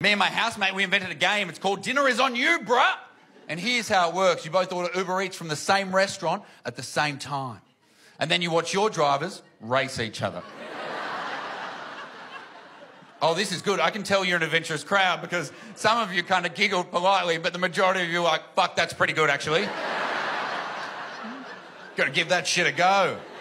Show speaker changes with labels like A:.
A: Me and my housemate, we invented a game. It's called Dinner is on You, Brah. And here's how it works. You both order Uber Eats from the same restaurant at the same time. And then you watch your drivers race each other. Oh, this is good. I can tell you're an adventurous crowd because some of you kind of giggled politely, but the majority of you are like, fuck, that's pretty good, actually. Got to give that shit a go.